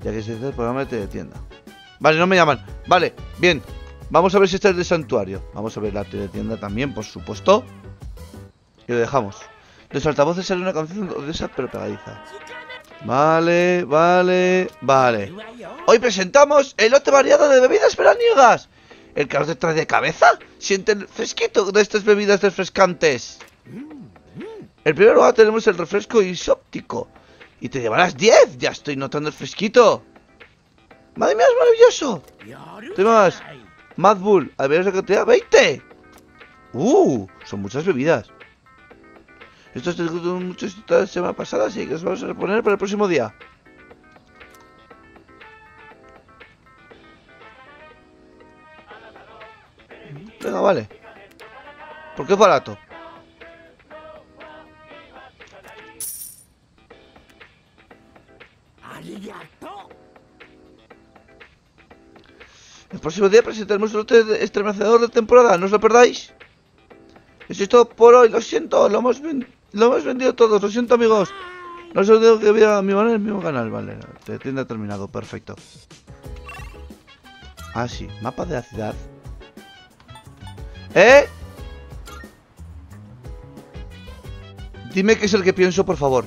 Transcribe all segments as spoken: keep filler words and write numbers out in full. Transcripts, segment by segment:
Ya que se dice el programa de tienda. Vale, no me llaman. Vale, bien. Vamos a ver si está el de santuario. Vamos a ver la tienda también, por supuesto. Y lo dejamos. De los altavoces sale una canción odiosa pero pegadiza. Vale, vale, vale. Hoy presentamos el lote variado de bebidas veraniegas. ¿El calor te trae de cabeza? Siente el fresquito de estas bebidas refrescantes. En primer lugar tenemos el refresco isóptico. Y te llevarás diez. Ya estoy notando el fresquito. ¡Madre mía, es maravilloso! ¿Qué más? Mad Bull, a ver esa cantidad, veinte. Uh, son muchas bebidas. Esto es mucho la semana pasada, así que os vamos a reponer para el próximo día. Venga, vale. ¿Por qué es barato? El próximo día presentaremos el lote estremecedor de temporada, no os lo perdáis. Eso es todo por hoy, lo siento, lo hemos, lo hemos vendido todos, lo siento amigos. No os tengo que ver a mi canal, el mismo canal, vale, la tienda ha terminado, perfecto. Ah, sí, mapa de la ciudad. ¿Eh? Dime qué es el que pienso, por favor.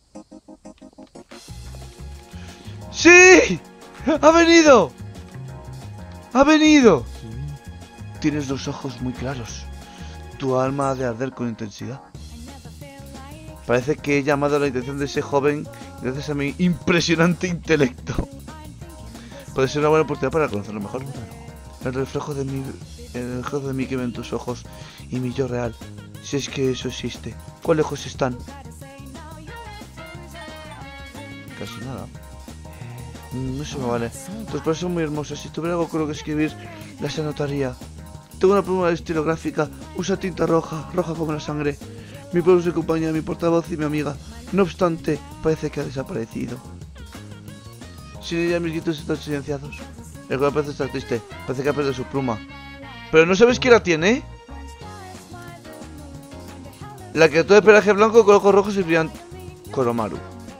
¡Sí! ¡Ha venido! ¡Ha venido! Tienes los ojos muy claros. Tu alma ha de arder con intensidad. Parece que he llamado la atención de ese joven gracias a mi impresionante intelecto. Puede ser una buena oportunidad para conocerlo mejor. El reflejo de mi... El reflejo de mí que ven tus ojos y mi yo real. Si es que eso existe. ¿Cuán lejos están? Casi nada. Mm, eso me vale. Tus palabras son muy hermosas. Si tuviera algo con lo que escribir, las anotaría. Tengo una pluma estilográfica. Usa tinta roja, roja como la sangre. Mi pueblo es mi compañía, mi portavoz y mi amiga. No obstante, parece que ha desaparecido. Sin ella mis gritos están silenciados. El cual parece estar triste. Parece que ha perdido su pluma. Pero no sabes quién la tiene. La criatura de pelaje blanco con ojos rojos y brillante. Koromaru.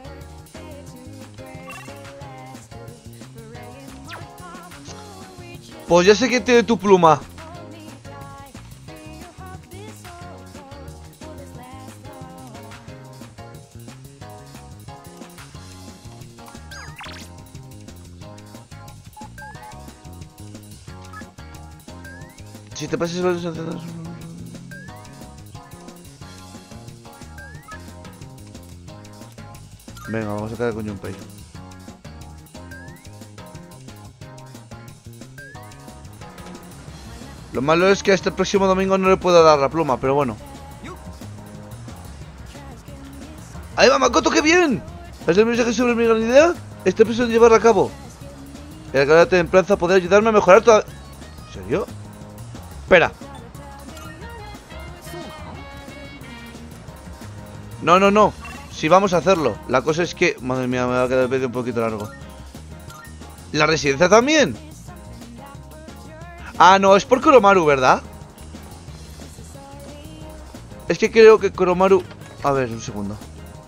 Pues ya sé quién tiene tu pluma. Si te pasas los... Venga, vamos a quedar con Junpei. Lo malo es que este próximo domingo no le puedo dar la pluma, pero bueno. ¡Ahí va, Makoto, qué bien! ¿Has el mensaje sobre mi gran idea? Estoy pensando en llevarla a cabo. El canal de templanza podrá ayudarme a mejorar toda... ¿En serio? Espera. No, no, no. Sí, vamos a hacerlo. La cosa es que... Madre mía, me va a quedar el vídeo un poquito largo. ¿La residencia también? Ah, no, es por Koromaru, ¿verdad? Es que creo que Koromaru... A ver, un segundo.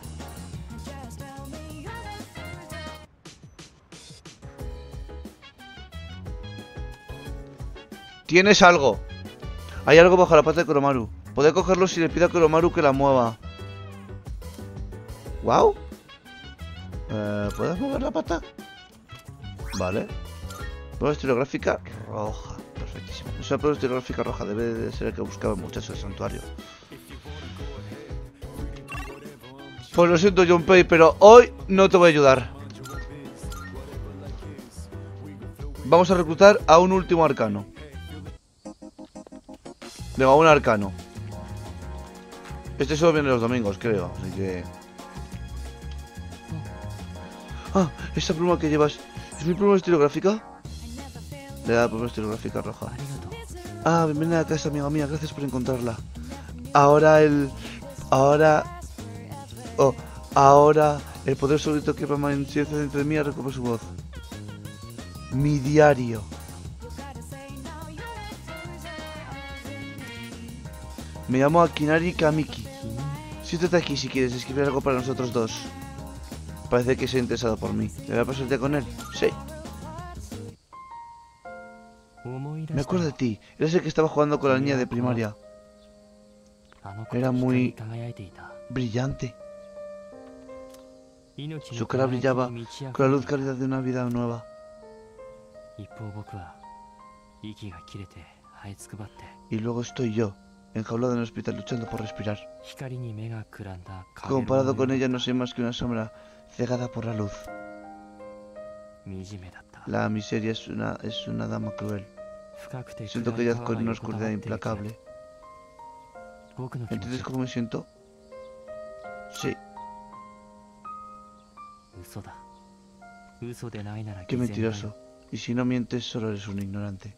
Tienes algo. Hay algo bajo la pata de Koromaru. Podré cogerlo si le pido a Koromaru que la mueva. Wow. Eh, ¿Puedes mover la pata? Vale. Prueba estilográfica roja. Perfectísimo. Es una prueba estilográfica roja. Debe de ser el que buscaba el muchacho del santuario. Pues lo siento, Junpei, pero hoy no te voy a ayudar. Vamos a reclutar a un último arcano. Venga, un arcano. Este solo viene los domingos, creo. Así que... Ah, esta pluma que llevas. ¿Es mi pluma estilográfica? Le da la pluma estilográfica roja. Ah, bienvenida a casa, amiga mía. Gracias por encontrarla. Ahora el... Ahora... Oh, ahora el poder solito que permanece dentro de mí recupera su voz. Mi diario. Me llamo Akinari Kamiki. Siéntate aquí si quieres escribir algo para nosotros dos. Parece que se ha interesado por mí. ¿Me voy a pasar el día con él? Sí. Me acuerdo de ti. Eres el que estaba jugando con la niña de primaria. Era muy brillante. Su cara brillaba con la luz cálida de una vida nueva. Y luego estoy yo, enjaulado en el hospital luchando por respirar. Comparado con ella no soy más que una sombra cegada por la luz. La miseria es una, es una dama cruel. Siento que ella con una oscuridad implacable. ¿Entiendes cómo me siento? Sí. Qué mentiroso. Y si no mientes, solo eres un ignorante.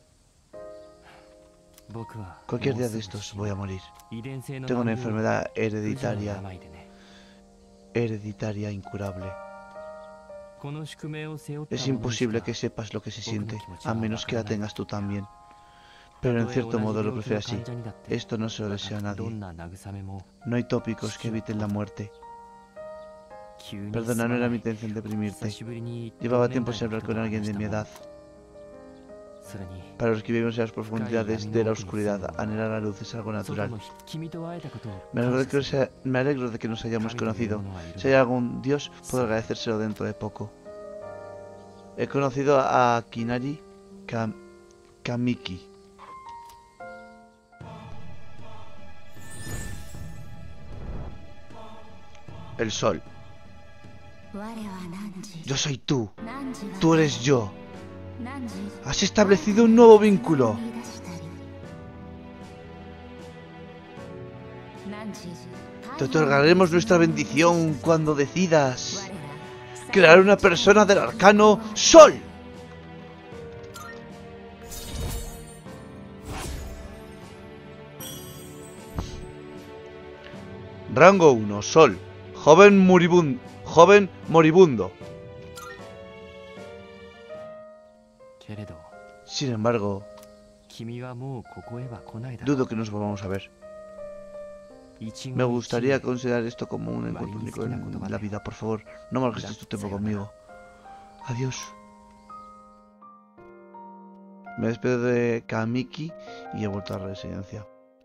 Cualquier día de estos voy a morir. Tengo una enfermedad hereditaria. Hereditaria incurable. Es imposible que sepas lo que se siente, a menos que la tengas tú también. Pero en cierto modo lo prefiero así. Esto no se lo desea a nadie. No hay tópicos que eviten la muerte. Perdona, no era mi intención deprimirte. Llevaba tiempo sin hablar con alguien de mi edad. Para los que vivimos en las profundidades de la oscuridad, anhelar la luz es algo natural. Me alegro de que, sea, me alegro de que nos hayamos conocido. Si hay algún dios, puedo agradecérselo dentro de poco. He conocido a Kinari Kam Kamiki. El sol. Yo soy tú. Tú eres yo. Has establecido un nuevo vínculo. Te otorgaremos nuestra bendición cuando decidas crear una persona del arcano Sol. Rango uno, Sol. Joven moribundo. Joven moribundo. Sin embargo, dudo que nos volvamos a ver. Me gustaría considerar esto como un encuentro único en la vida. Por favor, no malgastes tu tiempo conmigo. Adiós. Me despido de Kamiki y he vuelto a la residencia.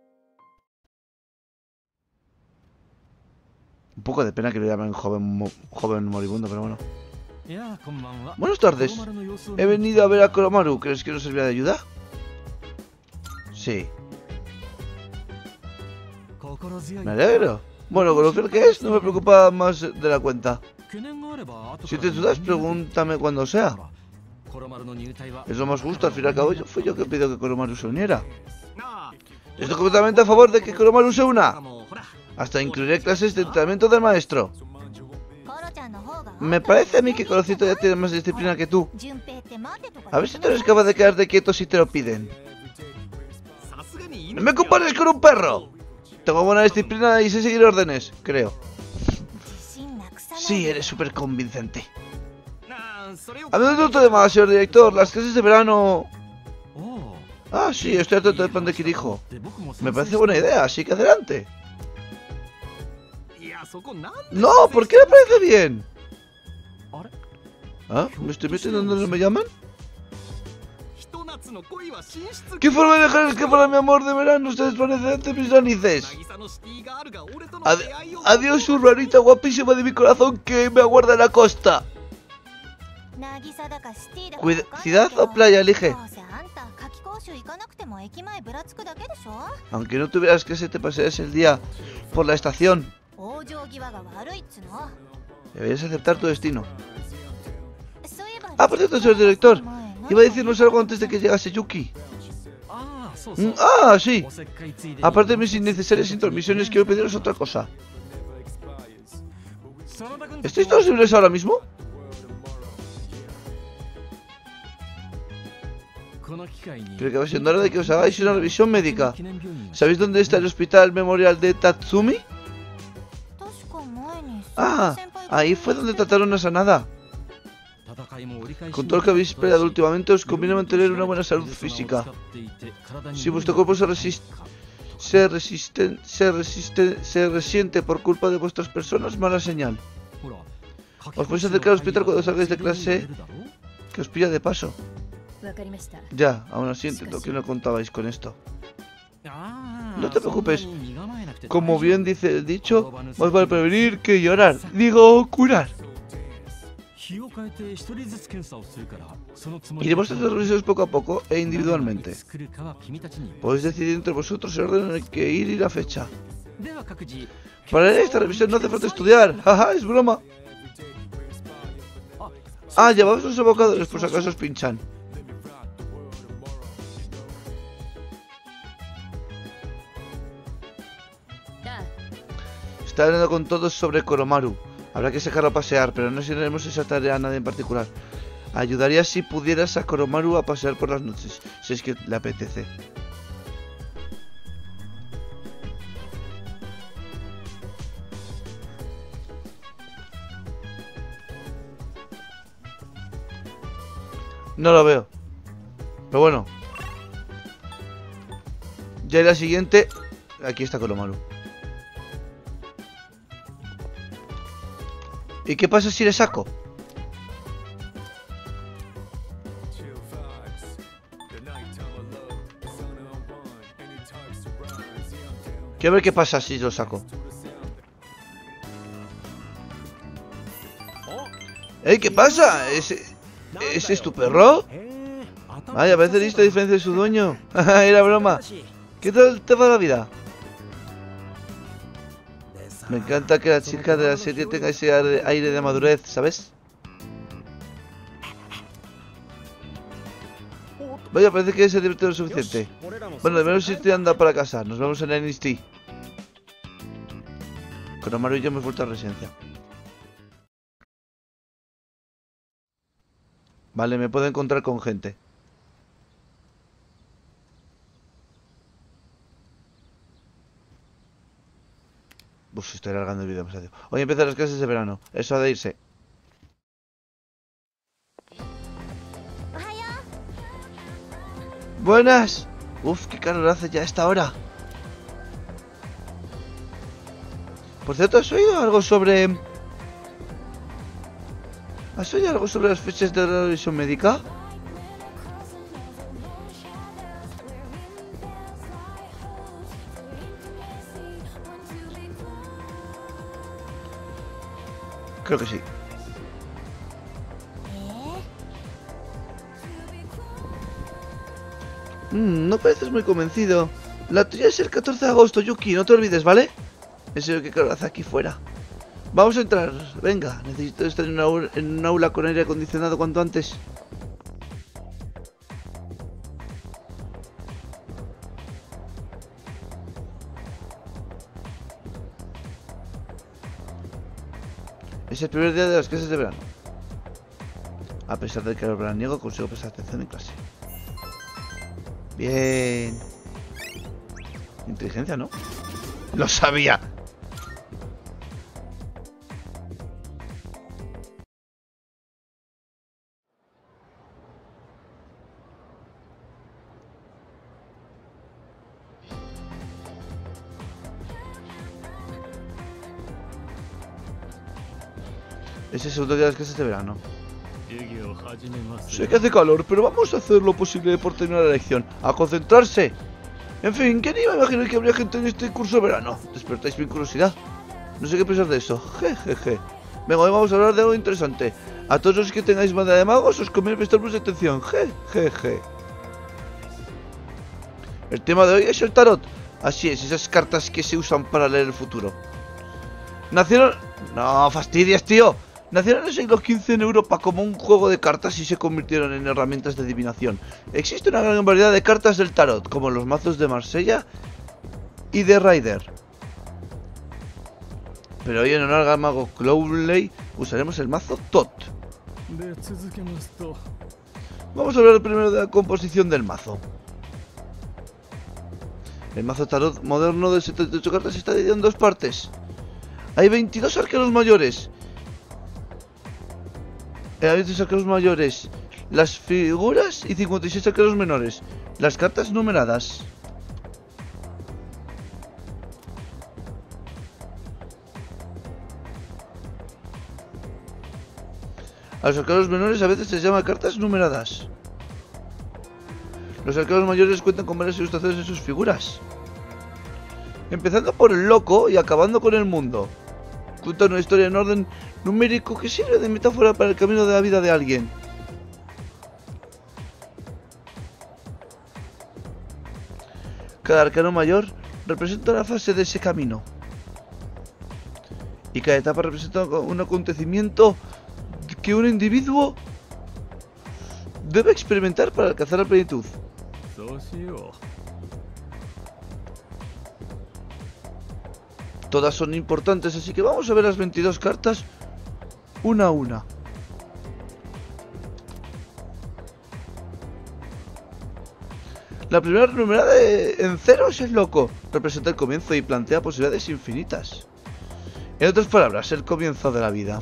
Un poco de pena que lo llamen joven, mo joven moribundo, pero bueno. Buenas tardes. He venido a ver a Koromaru. ¿Crees que nos servirá de ayuda? Sí. Me alegro. Bueno, con lo fiel que es, no me preocupa más de la cuenta. Si te dudas, pregúntame cuando sea. Es lo más justo, al fin y al cabo fui yo que pidió que Koromaru se uniera. Estoy completamente a favor de que Koromaru se una. Hasta incluiré clases de entrenamiento del maestro. Me parece a mí que Corocito ya tiene más disciplina que tú. A ver si tú eres capaz de quedarte quieto si te lo piden. ¡No me compares con un perro! Tengo buena disciplina y sé seguir órdenes, creo. Sí, eres súper convincente. Hablando de otro tema, señor director, las clases de verano... Ah, sí, estoy atento del plan de Kirijo. Me parece buena idea, así que adelante. No, ¿por qué le parece bien? ¿Ah? ¿Me estoy metiendo donde me llaman? ¿Qué forma de dejar escapar a mi amor de verano? Ustedes parecen ante mis narices. Ad Adiós, su rarita guapísima de mi corazón que me aguarda en la costa. Cuida ¿Ciudad o playa? Elige. Aunque no tuvieras que se te paseas el día por la estación. Deberías aceptar tu destino. Ah, por cierto, señor director. Iba a decirnos algo antes de que llegase Yuki. Mm, ah, sí. Aparte de mis innecesarias intromisiones, quiero pediros otra cosa. ¿Estáis todos libres ahora mismo? Creo que va siendo hora de que os hagáis una revisión médica. ¿Sabéis dónde está el hospital memorial de Tatsumi? Ah, ahí fue donde trataron a Sanada. Con todo lo que habéis peleado últimamente, os conviene mantener una buena salud física. Si vuestro cuerpo se resiste, se resiste, se resiste, se resiente por culpa de vuestras personas, mala señal. Os podéis acercar al hospital cuando salgáis de clase, que os pilla de paso. Ya, aún así entiendo que no contabais con esto. No te preocupes. Como bien dice el dicho, más vale prevenir que llorar. Digo, curar. Iremos haciendo revisiones poco a poco e individualmente. Podéis decidir entre vosotros el orden en el que ir y la fecha. Para esta revisión no hace falta estudiar. Jaja, es broma. Ah, llevamos los evocadores por si acaso os pinchan. Está hablando con todos sobre Koromaru. Habrá que sacarlo a pasear, pero no asignaremos esa tarea a nadie en particular. Ayudaría si pudieras a Koromaru a pasear por las noches, si es que le apetece. No lo veo. Pero bueno. Ya en la siguiente. Aquí está Koromaru. ¿Y qué pasa si le saco? Quiero ver qué pasa si lo saco. ¡Ey! ¿Qué pasa? ¿Ese, ¿ese es tu perro? Vaya, parece listo a diferencia de su dueño. Era broma. ¿Qué tal te va la vida? Me encanta que la chica de la serie tenga ese aire de madurez, ¿sabes? Vaya, parece que se ha divertido lo suficiente. Bueno, de menos si te anda para casa. Nos vemos en N X T. Koromaru y yo hemos vuelto a residencia. Vale, me puedo encontrar con gente. Uf, estoy alargando el vídeo demasiado. Hoy empiezan las clases de verano. Eso ha de irse. Buenas. Uf, qué calor hace ya a esta hora. Por cierto, ¿has oído algo sobre... ¿Has oído algo sobre las fechas de la revisión médica? Creo que sí. Mm, no pareces muy convencido. La tuya es el catorce de agosto, Yuki, no te olvides, ¿vale? En serio, qué calor hace aquí fuera. Vamos a entrar, venga. Necesito estar en, una, en un aula con aire acondicionado cuanto antes. Es el primer día de las clases de verano. A pesar del calor veraniego, consigo prestar atención en clase. Bien. Inteligencia, ¿no? ¡Lo sabía! Es el segundo día de las clases de verano. Sé que hace calor, pero vamos a hacer lo posible por terminar la lección. ¡A concentrarse! En fin, ¿quién iba a imaginar que habría gente en este curso de verano? Despertáis mi curiosidad. No sé qué pensar de eso. Jejeje. Venga, hoy vamos a hablar de algo interesante. A todos los que tengáis banda de magos os conviene prestar mucha atención. Jejeje. El tema de hoy es el tarot. Así es, esas cartas que se usan para leer el futuro. Nacieron... No, fastidias, tío. Nacieron en el siglo quince en Europa como un juego de cartas y se convirtieron en herramientas de adivinación. Existe una gran variedad de cartas del tarot, como los mazos de Marsella y de Rider. Pero hoy en honor al mago Crowley usaremos el mazo Tot. Vamos a hablar primero de la composición del mazo. El mazo tarot moderno de setenta y ocho cartas está dividido en dos partes. Hay veintidós arcanos mayores. Hay veintidós arcanos mayores, las figuras y cincuenta y seis arcanos menores. Las cartas numeradas. A los arcanos menores a veces se les llama cartas numeradas. Los arcanos mayores cuentan con varias ilustraciones en sus figuras, empezando por el loco y acabando con el mundo. Cuentan una historia en orden numérico que sirve de metáfora para el camino de la vida de alguien. Cada arcano mayor representa una fase de ese camino, y cada etapa representa un acontecimiento que un individuo debe experimentar para alcanzar la plenitud. Todas son importantes, así que vamos a ver las veintidós cartas una a una. La primera numerada en cero es el loco. Representa el comienzo y plantea posibilidades infinitas. En otras palabras, el comienzo de la vida.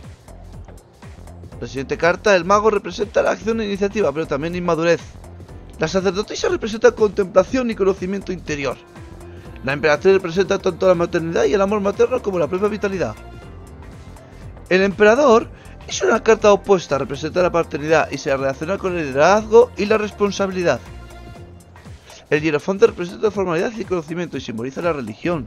La siguiente carta, el mago, representa la acción e iniciativa, pero también inmadurez. La sacerdotisa representa contemplación y conocimiento interior. La emperatriz representa tanto la maternidad y el amor materno como la propia vitalidad. El emperador es una carta opuesta, representa la paternidad y se relaciona con el liderazgo y la responsabilidad. El hierofonte representa formalidad y conocimiento y simboliza la religión.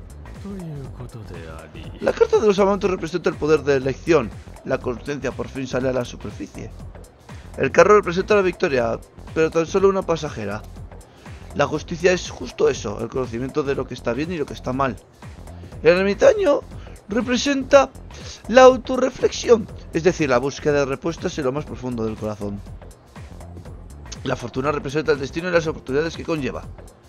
La carta de los amantes representa el poder de elección. La conciencia por fin sale a la superficie. El carro representa la victoria, pero tan solo una pasajera. La justicia es justo eso, el conocimiento de lo que está bien y lo que está mal. El ermitaño representa la autorreflexión, es decir, la búsqueda de respuestas en lo más profundo del corazón. La fortuna representa el destino y las oportunidades que conlleva.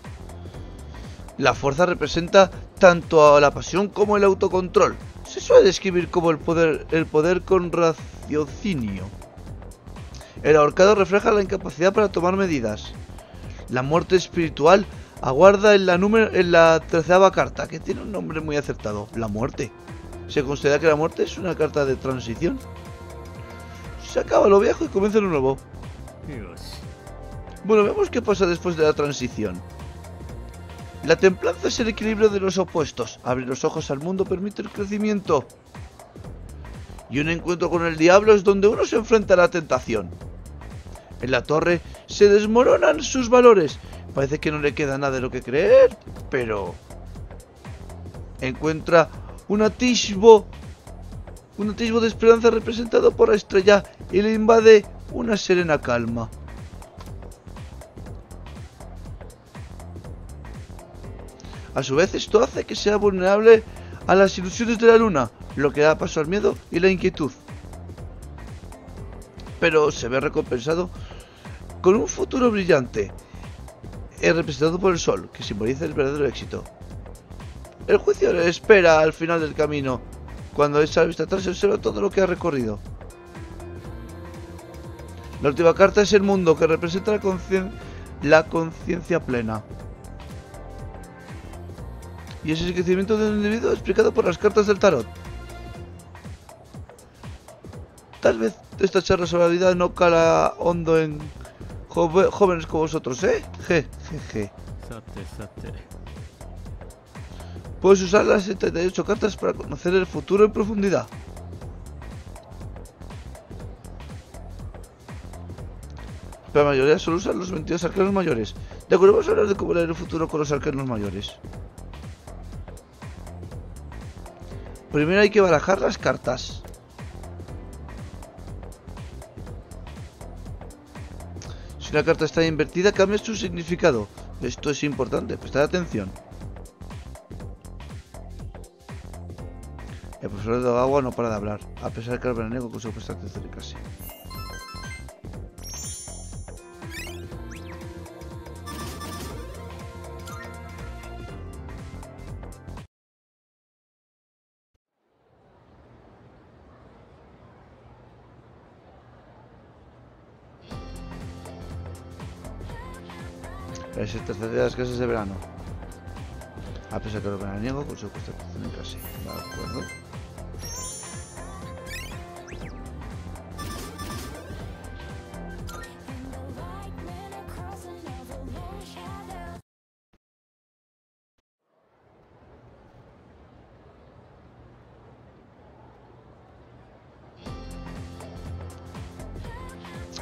La fuerza representa tanto a la pasión como el autocontrol. Se suele describir como el poder, el poder con raciocinio. El ahorcado refleja la incapacidad para tomar medidas. La muerte espiritual aguarda en la, número, en la tercera carta, que tiene un nombre muy acertado, la muerte. Se considera que la muerte es una carta de transición. Se acaba lo viejo y comienza lo nuevo. Bueno, vemos qué pasa después de la transición. La templanza es el equilibrio de los opuestos. Abrir los ojos al mundo permite el crecimiento. Y un encuentro con el diablo es donde uno se enfrenta a la tentación. En la torre se desmoronan sus valores. Parece que no le queda nada de lo que creer, pero encuentra un atisbo, un atisbo de esperanza representado por la estrella y le invade una serena calma. A su vez, esto hace que sea vulnerable a las ilusiones de la luna, lo que da paso al miedo y la inquietud. Pero se ve recompensado con un futuro brillante, es representado por el sol, que simboliza el verdadero éxito. El juicio le espera al final del camino. Cuando echa la vista atrás se observa todo lo que ha recorrido. La última carta es el mundo, que representa la conciencia la conciencia plena. Y es el crecimiento de un individuo explicado por las cartas del tarot. Tal vez esta charla sobre la vida no cala hondo en jove jóvenes como vosotros, ¿eh? Je, je, je. Puedes usar las setenta y ocho cartas para conocer el futuro en profundidad. Pero la mayoría solo usan los veintidós arcanos mayores. De acuerdo, vamos a hablar de cómo leer el futuro con los arcanos mayores. Primero hay que barajar las cartas. Si una carta está invertida, cambia su significado. Esto es importante, prestad atención. El profesor de agua no para de hablar, a pesar de que el veraniego consiguió prestar atención en clase. Es el tercer día de las clases de verano. A pesar de que el veraniego consiguió prestar atención en clase. ¿De acuerdo?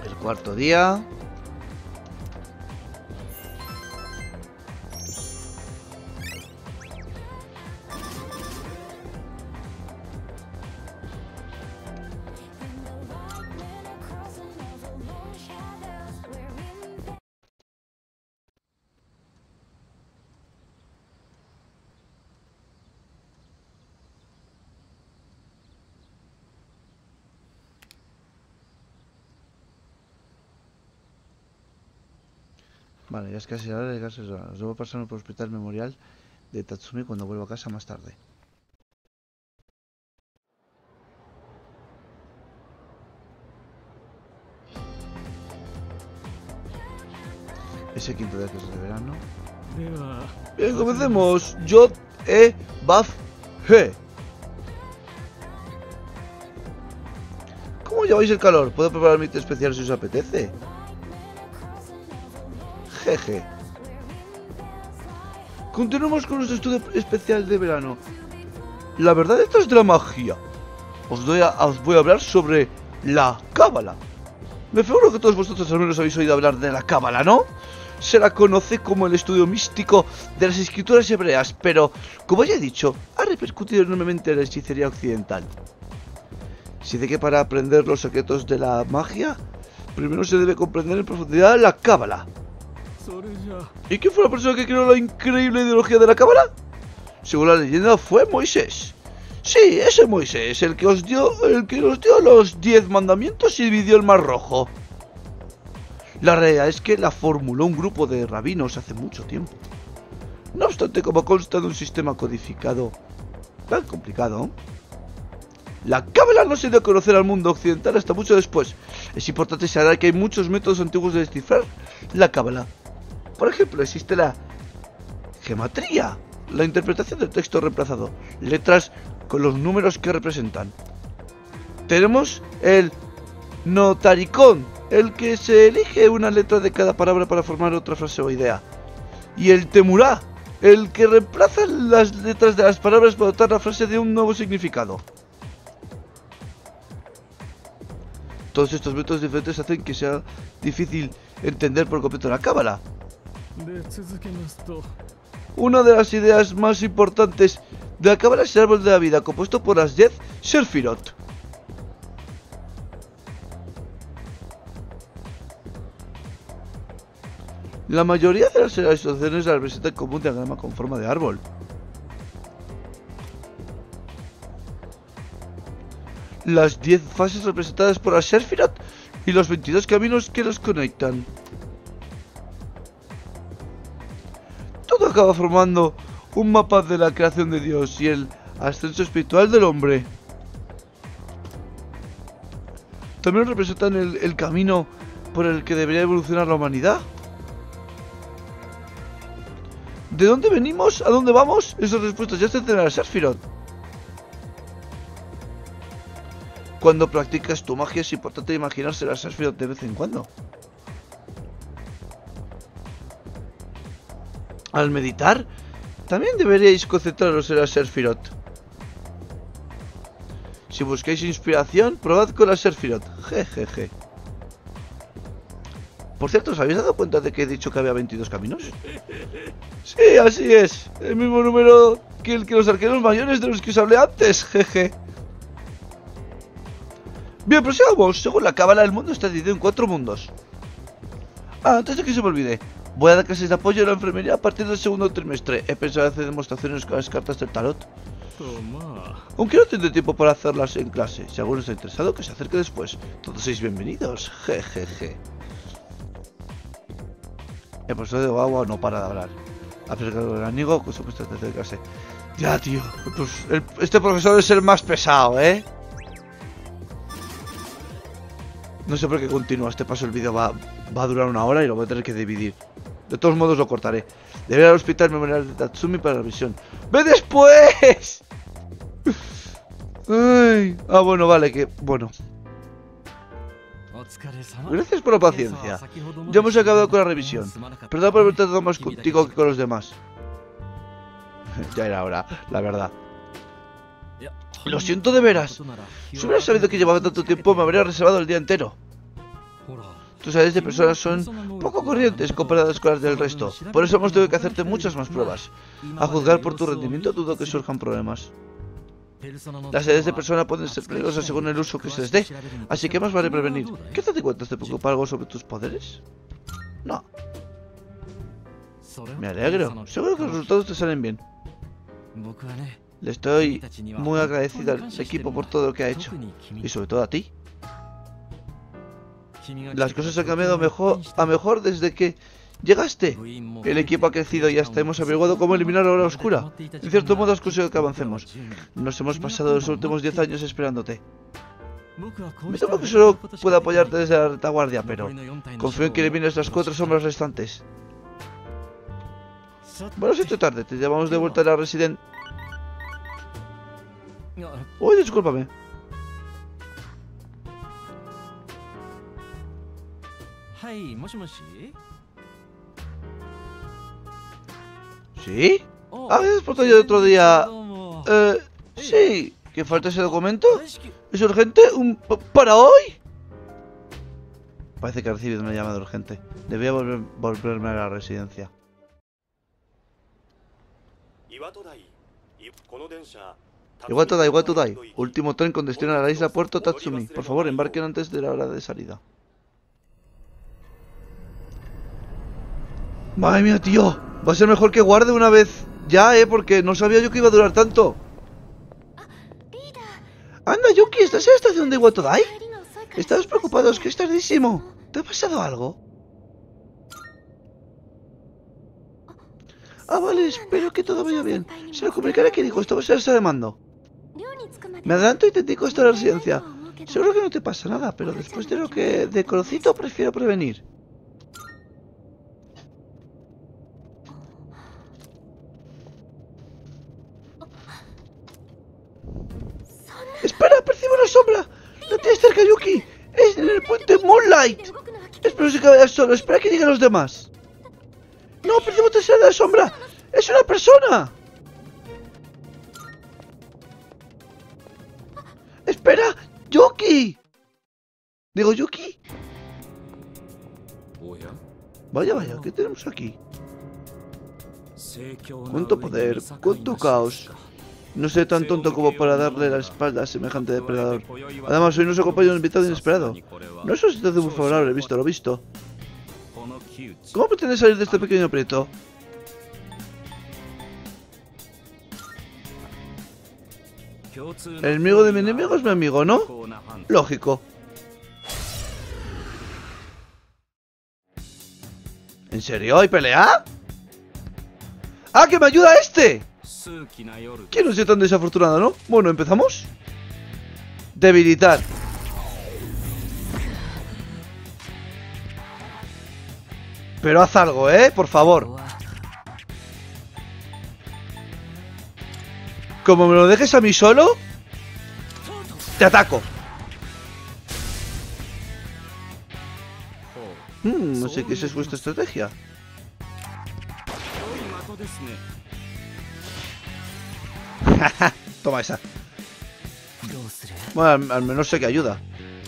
El cuarto día. Vale, ya es casi la hora de casa. Os debo pasar por el hospital memorial de Tatsumi cuando vuelva a casa más tarde. Ese quinto día que es de verano. Bien, comencemos. J E Baf G. ¿Cómo lleváis el calor? Puedo preparar mi té especial si os apetece. Jeje. Continuemos con nuestro estudio especial de verano. La verdad detrás de la magia. Os, doy a, os voy a hablar sobre la cábala. Me figuro que todos vosotros al menos habéis oído hablar de la cábala, ¿no? Se la conoce como el estudio místico de las escrituras hebreas, pero, como ya he dicho, ha repercutido enormemente en la hechicería occidental. Si de que para aprender los secretos de la magia, primero se debe comprender en profundidad la cábala. ¿Y quién fue la persona que creó la increíble ideología de la cábala? Según la leyenda fue Moisés. Sí, ese Moisés, el que os dio, el que nos dio los diez mandamientos y dividió el mar rojo. La realidad es que la formuló un grupo de rabinos hace mucho tiempo. No obstante, como consta de un sistema codificado tan complicado, la cábala no se dio a conocer al mundo occidental hasta mucho después. Es importante saber que hay muchos métodos antiguos de descifrar la cábala. Por ejemplo, existe la gematría, la interpretación del texto reemplazado, letras con los números que representan. Tenemos el notaricón, el que se elige una letra de cada palabra para formar otra frase o idea. Y el temurá, el que reemplaza las letras de las palabras para dotar la frase de un nuevo significado. Todos estos métodos diferentes hacen que sea difícil entender por completo la cábala. Una de las ideas más importantes de la cábala es el árbol de la vida, compuesto por las diez Sefirot. La mayoría de las asociaciones la representan como un diagrama con forma de árbol. Las diez fases representadas por las Sefirot y los veintidós caminos que los conectan. Todo acaba formando un mapa de la creación de Dios y el ascenso espiritual del hombre. También representan el, el camino por el que debería evolucionar la humanidad. ¿De dónde venimos? ¿A dónde vamos? Esas respuestas ya se hacen a la Sefirot. Cuando practicas tu magia es importante imaginarse las Sefirot de vez en cuando. Al meditar, también deberíais concentraros en las Sefirot. Si buscáis inspiración, probad con las Sefirot. Jejeje. Por cierto, ¿os habéis dado cuenta de que he dicho que había veintidós caminos? Sí, así es. El mismo número que el que los arqueros mayores de los que os hablé antes. Jeje. Bien, prosigamos. Según la cábala, el mundo está dividido en cuatro mundos. Ah, antes de que se me olvide, voy a dar clases de apoyo a la enfermería a partir del segundo trimestre. He pensado hacer demostraciones con las cartas del tarot. Aunque no tendré tiempo para hacerlas en clase. Si alguno está interesado, que se acerque después. Todos sois bienvenidos. Jejeje. El profesor de Gawa no para de hablar. Acercado del amigo con su puesta de clase. Ya, tío. Pues el, este profesor es el más pesado, ¿eh? No sé por qué continúa. Este paso el vídeo va, va a durar una hora y lo voy a tener que dividir. De todos modos lo cortaré. Deberé ir al hospital memorial de Tatsumi para la revisión. ¡Ve después! Ay. Ah, bueno, vale, que... Bueno. Gracias por la paciencia. Ya hemos acabado con la revisión. Perdón por haber tratado más contigo que con los demás. Ya era hora, la verdad. Lo siento de veras. Si hubiera sabido que llevaba tanto tiempo, me habría reservado el día entero. Tus áreas de personas son poco corrientes comparadas con las del resto. Por eso hemos tenido que hacerte muchas más pruebas. A juzgar por tu rendimiento, dudo que surjan problemas. Las áreas de persona pueden ser peligrosas según el uso que se les dé, así que más vale prevenir. ¿Qué te cuentas? ¿Te preocupa algo sobre tus poderes? No. Me alegro. Seguro que los resultados te salen bien. Le estoy muy agradecido al equipo por todo lo que ha hecho. Y sobre todo a ti. Las cosas han cambiado mejor, a mejor desde que llegaste. El equipo ha crecido y hasta hemos averiguado cómo eliminar la hora oscura. En cierto modo has conseguido que avancemos. Nos hemos pasado los últimos diez años esperándote. Me temo que solo puedo apoyarte desde la retaguardia, pero confío en que elimines las cuatro sombras restantes. Bueno, se ha hecho tarde. Te llevamos de vuelta a la residencia. Uy, discúlpame. ¿Sí? Ah, ¿es por todo el otro día? Eh, sí. ¿Que falta ese documento? ¿Es urgente? ¿Un para hoy? Parece que ha recibido una llamada urgente. Debía volver, volverme a la residencia. Iwatodai, Iwatodai. Último tren con destino a la isla Puerto Tatsumi. Por favor, embarquen antes de la hora de salida. Madre mía, tío. Va a ser mejor que guarde una vez. Ya, eh, porque no sabía yo que iba a durar tanto. Anda, Yuki, ¿estás en la estación de Iwatodai? Estamos preocupados, que es tardísimo. ¿Te ha pasado algo? Ah, vale, espero que todo vaya bien. Se lo comunicaré a Kiriko, estamos en la sala de mando. Me adelanto y te indico hasta la residencia. Seguro que no te pasa nada, pero después de lo que de conocido prefiero prevenir. ¡Espera! ¡Percibo una sombra! ¡No tienes cerca, Yuki! ¡Es en el puente Moonlight! Espero que vayas solo. Espera que digan los demás. ¡No! ¡Percibo tercera de la sombra! ¡Es una persona! ¡Espera! ¡Yuki! ¿Digo Yuki? Vaya, vaya, ¿qué tenemos aquí? ¿Cuánto poder? ¿Cuánto caos? No seré tan tonto como para darle la espalda a semejante depredador. Además, hoy nos acompaña un invitado inesperado. No es una situación muy favorable, visto lo visto. ¿Cómo pretendes salir de este pequeño aprieto? El enemigo de mi enemigo es mi amigo, ¿no? Lógico. ¿En serio? ¿Hay pelea? ¡Ah, que me ayuda este! ¿Quién no es tan desafortunado, no? Bueno, ¿empezamos? Debilitar. Pero haz algo, ¿eh? Por favor. Como me lo dejes a mí solo, te ataco. Hmm, no sé qué es vuestra estrategia. Toma esa. Bueno, al, al menos sé que ayuda.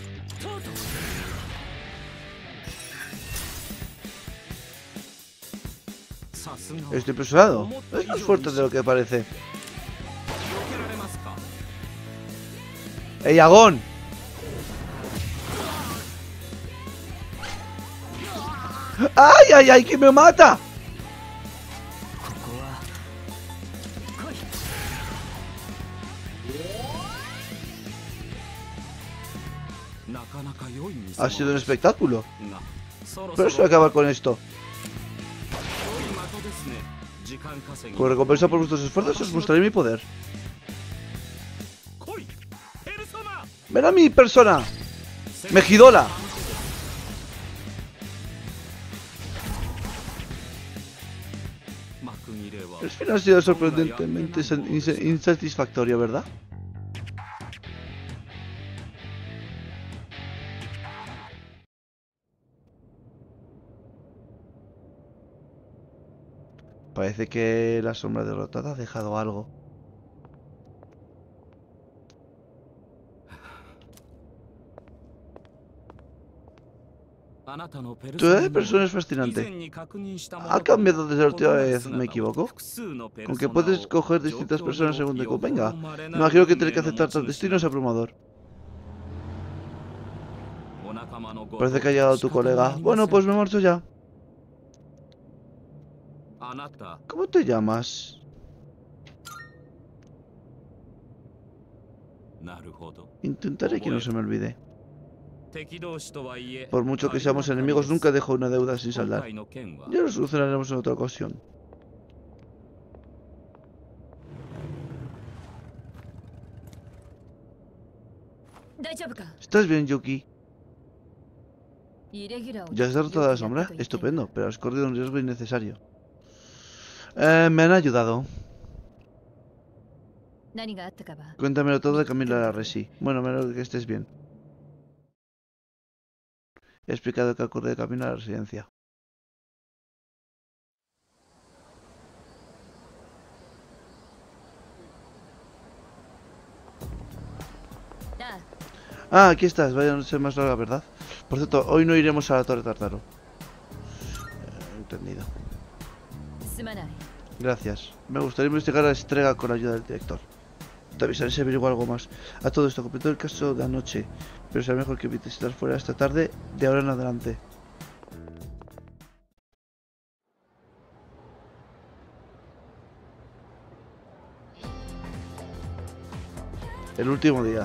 Estoy impresionado. Es más fuerte de lo que parece. ¡Ey, Agón! ¡Ay, ay, ay! ¡Que me mata! Ha sido un espectáculo. Pero eso acaba con esto. Como recompensa por vuestros esfuerzos os mostraré mi poder. ¡Ven a mi persona! ¡Mejidola! El final ha sido sorprendentemente insatisfactorio, ¿verdad? Parece que la sombra derrotada ha dejado algo. Tu edad de persona es fascinante. ¿Ha cambiado desde la última vez? ¿Me equivoco? Con que puedes coger distintas personas según te convenga. Me imagino que tener que aceptar tal destino es abrumador. Parece que ha llegado tu colega. Bueno, pues me marcho ya. ¿Cómo te llamas? Intentaré que no se me olvide. Por mucho que seamos enemigos, nunca dejo una deuda sin saldar. Ya lo solucionaremos en otra ocasión. ¿Estás bien, Yuki? ¿Ya has derrotado a la sombra? Estupendo, pero has corrido un riesgo innecesario. Eh, me han ayudado. Cuéntamelo todo de camino a la resi. Bueno, menos que estés bien. He explicado que ocurre de camino a la residencia. Ah, aquí estás. Vaya noche más larga, ¿verdad? Por cierto, hoy no iremos a la Torre Tártaro. Eh, entendido. Gracias. Me gustaría investigar la estrega con la ayuda del director. Te avisaré si averiguo algo más. A todo esto, completo el caso de anoche. Pero será mejor que evites estar fuera esta tarde, de ahora en adelante. El último día.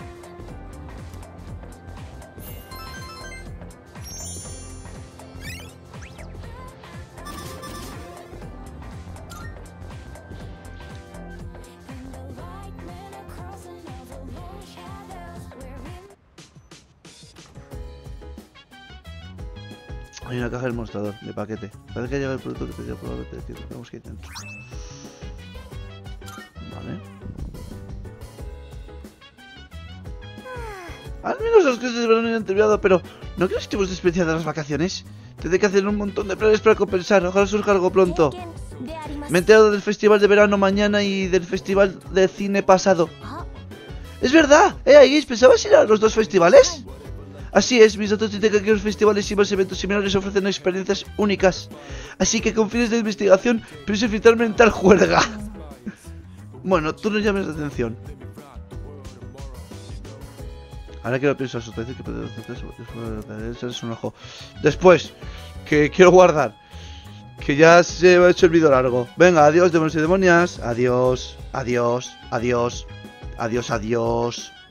Hay una caja del mostrador, de paquete. Parece que ha llegado el producto que pedía probablemente. Tenemos que ir dentro. Vale. Al menos las cosas de verano han terminado, pero ¿no crees que hemos despreciado las vacaciones? Tendré que hacer un montón de planes para compensar. Ojalá surja algo pronto. Me he enterado del festival de verano mañana y del festival de cine pasado. ¡Es verdad! ¿Eh, Aigis? ¿Pensabas ir a los dos festivales? Así es, mis datos dicen que aquí los festivales y más eventos similares ofrecen experiencias únicas. Así que con fines de investigación, pienso infiltrarme en tal juerga. Bueno, tú no llames la atención. Ahora que lo pienso, eso te dice que puedes hacer un ojo. Después, que quiero guardar. Que ya se ha hecho el vídeo largo. Venga, adiós, demonios y demonias. Adiós, adiós, adiós. Adiós, adiós.